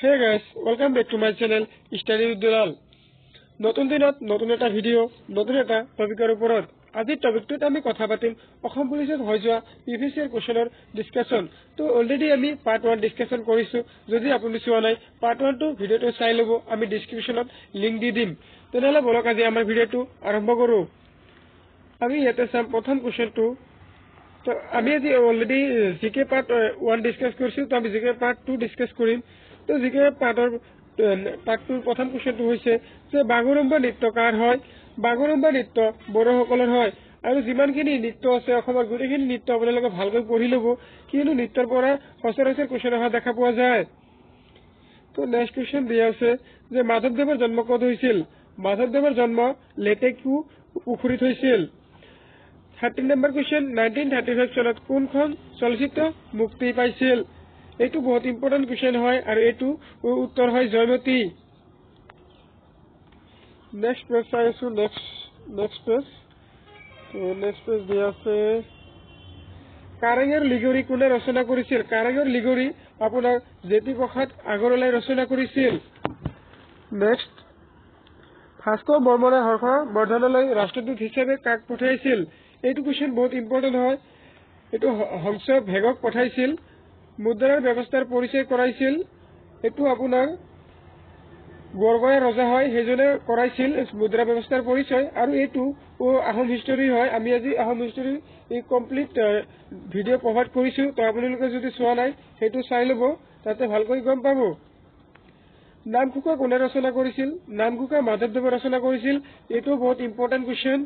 Hey guys, welcome back to my channel Study with Dulal. নতুন দিনত নতুন এটা ভিডিও নতুন এটা টপিকৰ ওপৰত আজি টপিকটোত আমি কথা পাতিম অসম পুলিচত হৈ যোৱা পিভিসিৰ কোৱেশ্চনৰ ডিসকাশন তো অলৰেডি আমি পাৰ্ট 1 ডিসকাশন কৰিছো যদি আপুনি চোৱা নাই পাৰ্ট 1 টো ভিডিওটো চাই লব আমি ডেসক্ৰিপচনত লিংক দি দিম তেনেহলে বলক আজি আমাৰ ভিডিওটো আৰম্ভ কৰো আমি ইয়াতে চাম প্ৰথম কোৱেশ্চনটো তো আমি আজি অলৰেডি জিকে পাৰ্ট 1 ডিসকাস কৰিছো তো আমি জিকে পাৰ্ট 2 ডিসকাস কৰিম তো জিকে পাৰ্টৰ পাৰ্টৰ প্ৰথম কোৱেশ্চনটো হৈছে যে বাগুৰুম্বা নৃত্য কাৰ হয় বাগুৰুম্বা নৃত্য বড়োসকলৰ হয় আৰু যিমানখিনি নৃত্য আছে অসমৰ গুটেখিনি নৃত্য আপোনালোকে ভালকৈ পঢ়ি লব কিনো নৃত্যৰ পৰা সচৰাচৰ কোৱেশ্চন অহা দেখা পোৱা যায় তো নেক্সট কোৱেশ্চন দিয়া আছে যে মাধৱদেৱৰ জন্ম ক'ত হৈছিল মাধৱদেৱৰ জন্ম লেটেকু পুখুৰীত হৈছিল 13 নম্বৰ কোৱেশ্চন 1935 চনত কোনখন চলচ্চিত্ৰ মুক্তি পাইছিল এটো বহুত ইম্পৰ্টেন্ট কোৱেশ্চন হয় আৰু এটো উত্তৰ হয় জয়মতী নেক্সট পেজ চাইছো নেক্সট পেজ দিয়া আছে কাৰেঙৰ লিগৰি কোনে ৰচনা কৰিছিল কাৰেঙৰ লিগৰি আপোনাৰ জেপি প্ৰসাদ আগৰৱালাই ৰচনা কৰিছিল নেক্সট ভাস্কৰ বৰ্মনে হৰ্ষ বৰ্ধনলৈ ৰাষ্ট্ৰদূত হিচাপে কাক পঠাইছিল এইটো কোৱেশ্চন বহুত ইম্পৰ্টেন্ট হয় এটো হংস ভেগক পঠাইছিল মুদ্ৰাৰ ব্যৱস্থাৰ পৰিচয় কৰাইছিল এটো আপোনাৰ গড়গয়া ৰজা হয় হেজনে কৰাইছিল মুদ্ৰা ব্যৱস্থাৰ পৰিচয় আৰু এটো আহোম হিষ্টৰী হয় আমি আজি আহোম হিষ্টৰী এই কমপ্লিট ভিডিও প্ৰভাইড কৰিছো তো আপোনালোকে যদি চোৱা নাই হেতু চাই লব তাতে ভালকৈ গম পাব নামঘোষা কোনে ৰচনা কৰিছিল নামঘোষা মাধৱদেৱে ৰচনা কৰিছিল এটো বহুত ইম্পৰ্টেন্ট কোৱেশ্চন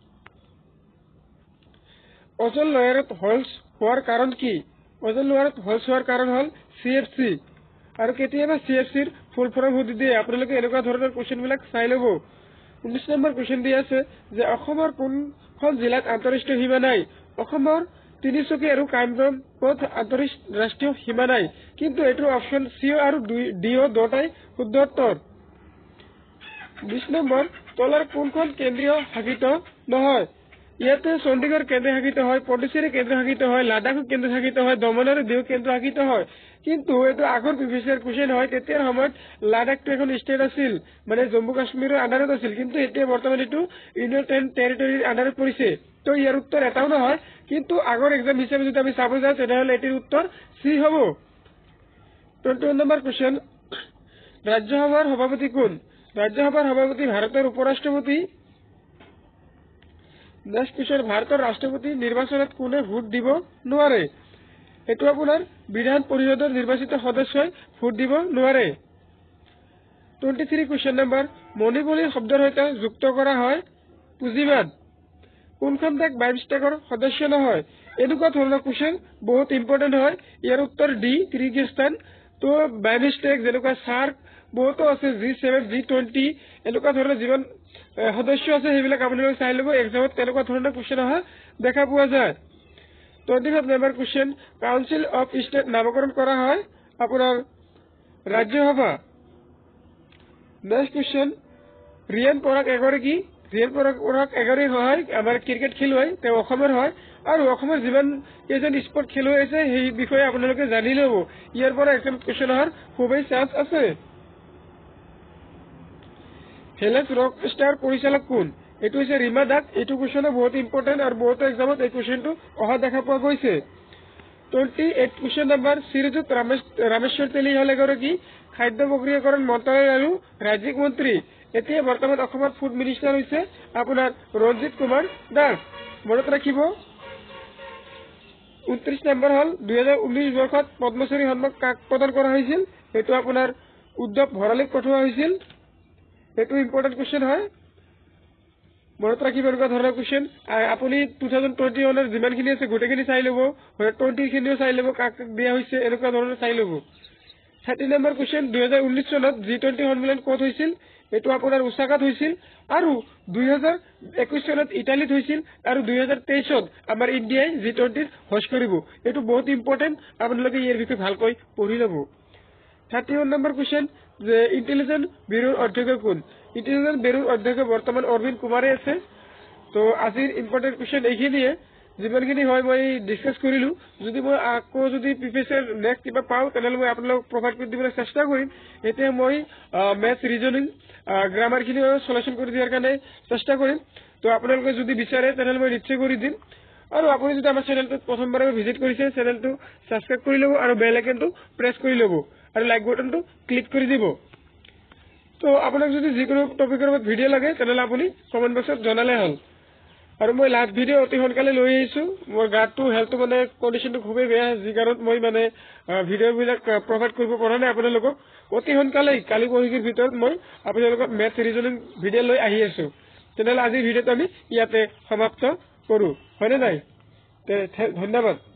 অজন লয়াৰত হলছ হোৱাৰ কাৰণ কি অজন লয়াৰত হলছ হোৱাৰ কাৰণ হল সিএফসি আৰু কেতিয়াবা সিএফসিৰ ফুল ফৰ্ম সুধি দিয়ে আপোনালোকে এনেকুৱা ধৰণৰ কোৱেশ্চন বিলাক চাই লব 19 নম্বৰ কোৱেশ্চন দি আছে যে অসমৰ কোনখন জিলাত আন্তঃৰাষ্ট্ৰীয় সীমা নাই অসমৰ তিনিচুকীয়া আৰু কামৰূপত আন্তঃৰাষ্ট্ৰীয় সীমা নাই কিন্তু এটো অপচন সি আৰু ডি দুটাই শুদ্ধ উত্তৰ 20 নম্বৰ তলৰ কোনখন কেন্দ্ৰীয় শাসিত নহয় ইয়াতে চণ্ডীগড় কেন্দ্ৰীয় শাসিত হয় পণ্ডিচেৰী কেন্দ্ৰীয় শাসিত হয় লাডাখ কেন্দ্ৰীয় শাসিত হয় দমন আৰু দিউ কেন্দ্ৰীয় শাসিত হয় কিন্তু এটো আগৰ পিভিসিৰ কোৱেশ্চন হয় তেতিয়াৰ সময়ত লাডাখটো এখন ষ্টেট আছিল মানে জম্মু কাশ্মীৰৰ আন্ডাৰত আছিল কিন্তু এতিয়া বৰ্তমান এটো ইউনিয়ন টেৰিটৰীৰ আন্ডাৰত পৰিছে তো ইয়াৰ উত্তৰ এটাও নহয় কিন্তু আগৰ এক্সাম হিচাপে যদি আমি চাব যাওঁ তেনেহলে এটিৰ উত্তৰ সি হ'ব 21 নম্বৰ কোৱেশ্চন ৰাজ্যসভাৰ সভাপতি কোন ৰাজ্যসভাৰ সভাপতি ভাৰতৰ উপৰাষ্ট্ৰপতি নেক্সট কোৱেশ্চন ভাৰতৰ ৰাষ্ট্ৰপতি নিৰ্বাচনত কোনে ভোট দিব নোৱাৰে এটো আপোনাৰ বিধান পৰিষদৰ নিৰ্বাচিত সদস্যই ভোট দিব নোৱাৰে 23 কোৱেশ্চন নম্বৰ মণিপুৰী শব্দৰ সৈতে যুক্ত কৰা হয় পুঁজিবাদ কোনখন দেশ বাইমষ্টেকৰ সদস্য নহয় এনেকুৱা ধৰণৰ কোৱেশ্চন বহুত ইম্পৰ্টেন্ট হয় ইয়াৰ উত্তৰ ডি কিৰ্গিস্তান তো বাইমষ্টেক যেনেকুৱা সাৰ্ক বহুত আছে G7 G20 এনেকুৱা ধৰণৰ জীৱন সদস্য আছে হেবিলাক আপোনালোকে চাই লব এক্সামত তেনেকুৱা ধৰণৰ কোৱেশ্চন অহা দেখা পোৱা যায় 25 number question council of state নামকৰণ কৰা হয় আপোনাৰ ৰাজ্যসভা নেক্সট কোৱেশ্চন ৰিয়ান পৰাগ এগৰাকী হয় আমাৰ ক্ৰিকেট খেলুৱৈ তেওঁ অসমৰ হয় আৰু অসমৰ যিমান এজন স্পৰ্ট খেলুৱৈ আছে সেই বিষয়ে আপোনালোকে জানি লব ইয়াৰ পৰা এক্সাম কোৱেশ্চন অহাৰ খুবেই চান্স আছে হেলেছ ৰক ষ্টাৰ পৰিচালক কোন এটো হৈছে ৰীমা দাস এটো কোৱেশ্চন বহুত ইম্পৰ্টেন্ট আৰু বহুত এক্সামত এই কোৱেশ্চনটো অহা দেখা পোৱা গৈছে 28 কোৱেশ্চন নম্বৰ শ্ৰীযুত ৰামেশ্বৰ তেলী হল এগৰাকী খাদ্য প্ৰক্ৰিয়াকৰণ মন্ত্ৰালয় আৰু ৰাজ্যিক মন্ত্ৰী এতিয়া বৰ্তমান অসমৰ ফুড মিনিষ্টাৰ হৈছে আপোনাৰ ৰঞ্জিত কুমাৰ দাস মনত ৰাখিব 29 নম্বৰ হল 2019 বৰ্ষত পদ্মশ্ৰী সন্মান কাক প্ৰদান কৰা হৈছিল এটো আপোনাৰ উদ্ধৱ ভৰালীক পঠোৱা হৈছিল এটো ইম্পৰ্টেন্ট কোৱেশ্চন হয় মনত ৰাখিব এনেকুৱা ধৰণৰ কোৱেশ্চন আপুনি 2021 ৰ যিমানখিনি আছে গোটেইখিনি চাই লব 20 খিনিও চাই লব কাক দিয়া হৈছে এনেকুৱা ধৰণৰ চাই লব 30 নম্বৰ কোৱেশ্চন 2019 চনত G20 সন্মিলন ক'ত হৈছিল এটো আপোনাৰ ওসাকাত হৈছিল আৰু 2021 চনত ইটালীত হৈছিল আৰু 2023 ত আমাৰ ইণ্ডিয়াই G20 হোষ্ট কৰিব এটো বহুত ইম্পৰ্টেন্ট আপোনালোকে ইয়াৰ বিষয়ে ভালকৈ পঢ়ি লব 31 নম্বৰ কোৱেশ্চন যে ইন্টেলিজেন্স ব্যুৰোৰ অধ্যক্ষ কোন ইন্টেলিজেন্স ব্যুৰোৰ অধ্যক্ষ বৰ্তমান অৰবিন্দ কুমাৰে আছে তো আজিৰ ইম্পৰ্টেন্ট কোৱেশ্চন এইখিনিয়ে যিমানখিনি হয় মই ডিসকাস কৰিলো যদি মই আকৌ যদি প্ৰিভিয়াছৰ নেক্সট কিবা পাও তেনেহলে মই আপোনালোকক প্ৰভাইড কৰি দিবলৈ চেষ্টা কৰিম এতিয়া মই ম্যাথ ৰিজনিং গ্ৰামাৰখিনি সলিউশন কৰি দিয়াৰ কাৰণে চেষ্টা কৰিম তো আপোনালোকে যদি বিচাৰে তেনেহলে মই নিশ্চয় কৰি দিম আৰু আপুনি যদি আমাৰ চেনেলটো প্ৰথমবাৰ ভিজিট কৰিছে চেনেলটো সাবস্ক্ৰাইব কৰি লব আৰু বেল আইকনটো প্ৰেছ কৰি লব আৰু লাইক বাটনটো ক্লিক কৰি দিব তো আপোনাক যদি যিকোনো টপিকৰ ওপৰত ভিডিও লাগে তেনেহলে আপুনি কমেন্ট বক্সত জনালে হল আৰু মই লাষ্ট ভিডিও অতি সোনকালে লৈ আহিছো মোৰ গাটো হেলথটো মানে কন্ডিশনটো খুবেই বেয়া যি কাৰণত মই মানে ভিডিওবিলাক প্ৰভাইড কৰিব পৰা নাই আপোনালোকক অতি সোনকালে কালি পৰহিৰ ভিতৰত মই আপোনালোকক ম্যাথ ৰিজনিং ভিডিও লৈ আহি আছো তেনেহলে আজি ভিডিওটো আমি ইয়াতে সমাপ্ত কৰো হয়নে নাই ধন্যবাদ